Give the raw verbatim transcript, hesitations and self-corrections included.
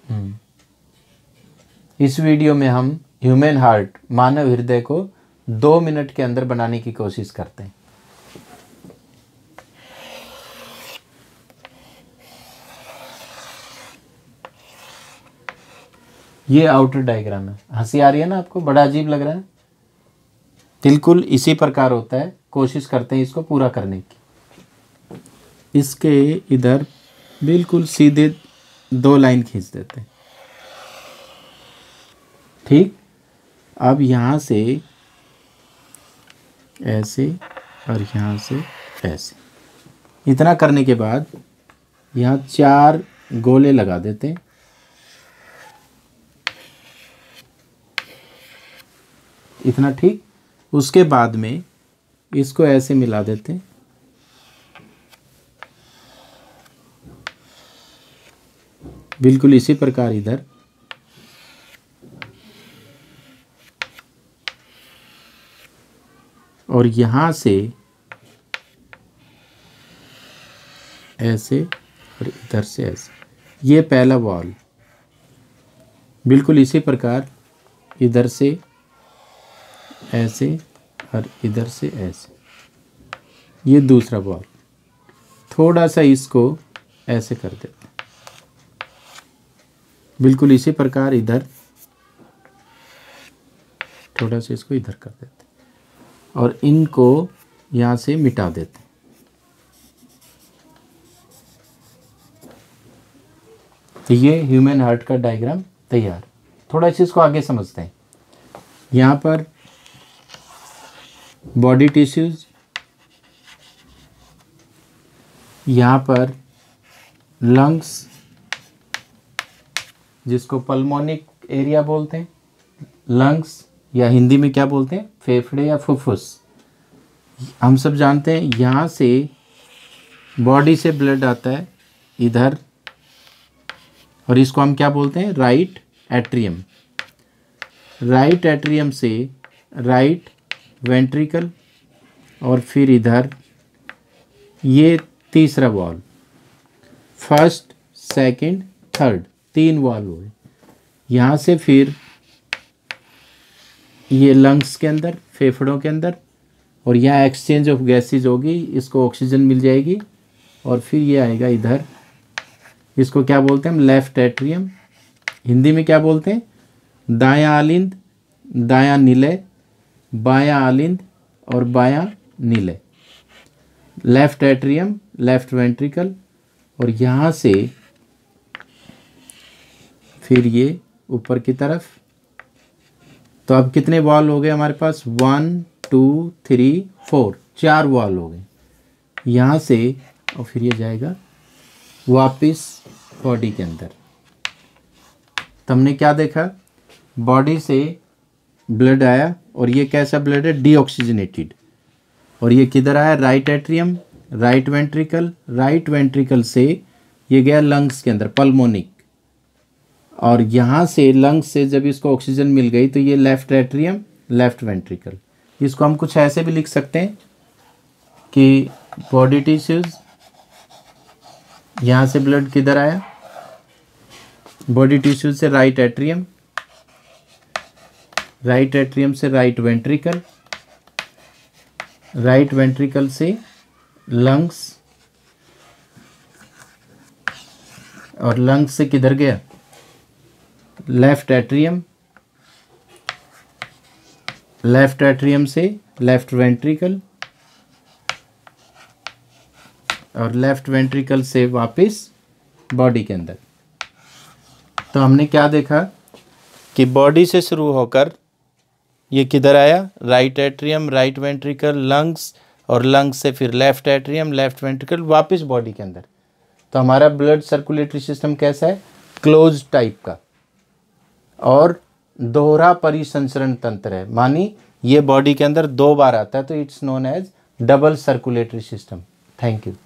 इस वीडियो में हम ह्यूमन हार्ट, मानव हृदय को दो मिनट के अंदर बनाने की कोशिश करते हैं। ये आउटर डायग्राम है। हंसी आ रही है ना आपको? बड़ा अजीब लग रहा है। बिल्कुल इसी प्रकार होता है। कोशिश करते हैं इसको पूरा करने की। इसके इधर बिल्कुल सीधे दो लाइन खींच देते हैं। ठीक। अब यहाँ से ऐसे और यहाँ से ऐसे, इतना करने के बाद यहाँ चार गोले लगा देते हैं। इतना ठीक। उसके बाद में इसको ऐसे मिला देते हैं। बिल्कुल इसी प्रकार इधर और यहाँ से ऐसे और इधर से ऐसे। ये पहला वॉल। बिल्कुल इसी प्रकार इधर से ऐसे और इधर से ऐसे। ये दूसरा वॉल। थोड़ा सा इसको ऐसे कर देते हैं। बिल्कुल इसी प्रकार इधर थोड़ा सा इसको इधर कर देते हैं और इनको यहाँ से मिटा देते हैं। तो ये ह्यूमन हार्ट का डायग्राम तैयार। थोड़ा इस चीज़ को आगे समझते हैं। यहाँ पर बॉडी टिश्यूज, यहाँ पर लंग्स जिसको पल्मोनिक एरिया बोलते हैं, लंग्स या हिंदी में क्या बोलते हैं, फेफड़े या फुफ्फुस। हम सब जानते हैं यहाँ से बॉडी से ब्लड आता है इधर और इसको हम क्या बोलते हैं, राइट एट्रियम। राइट एट्रियम से राइट वेंट्रिकल और फिर इधर ये तीसरा वॉल। फर्स्ट, सेकंड, थर्ड, तीन वॉल हुए। यहाँ से फिर ये लंग्स के अंदर, फेफड़ों के अंदर, और यहाँ एक्सचेंज ऑफ गैसेज होगी, इसको ऑक्सीजन मिल जाएगी और फिर ये आएगा इधर। इसको क्या बोलते हैं हम, लेफ्ट एट्रियम। हिंदी में क्या बोलते हैं, दायां आलिंद, दायां निलय, बायां आलिंद और बायां निलय। लेफ्ट एट्रियम, लेफ्ट वेंट्रिकल और यहाँ से फिर ये ऊपर की तरफ। तो अब कितने वॉल हो गए हमारे पास, वन टू थ्री फोर, चार वॉल हो गए यहाँ से। और फिर ये जाएगा वापस बॉडी के अंदर। तो हमने क्या देखा, बॉडी से ब्लड आया और ये कैसा ब्लड है, डीऑक्सीजनेटेड। और ये किधर आया, right atrium, right ventricle, right ventricle से ये गया लंग्स के अंदर, पल्मोनिक। और यहाँ से लंग्स से जब इसको ऑक्सीजन मिल गई तो ये लेफ्ट एट्रियम, लेफ्ट वेंट्रिकल। इसको हम कुछ ऐसे भी लिख सकते हैं कि बॉडी टिश्यूज, यहाँ से ब्लड किधर आया, बॉडी टिश्यूज से राइट एट्रियम, राइट एट्रियम से राइट वेंट्रिकल, राइट वेंट्रिकल से लंग्स और लंग्स से किधर गया, लेफ्ट एट्रियम, लेफ्ट एट्रियम से लेफ्ट वेंट्रिकल और लेफ्ट वेंट्रिकल से वापस बॉडी के अंदर। तो हमने क्या देखा कि बॉडी से शुरू होकर ये किधर आया, right atrium, right ventricle, lungs और लंग्स से फिर लेफ्ट एट्रियम, लेफ्ट वेंट्रिकल, वापस बॉडी के अंदर। तो हमारा ब्लड सर्कुलेटरी सिस्टम कैसा है, क्लोज टाइप का और दोहरा परिसंचरण तंत्र है। मानी ये बॉडी के अंदर दो बार आता है तो it's known as double circulatory system. Thank you.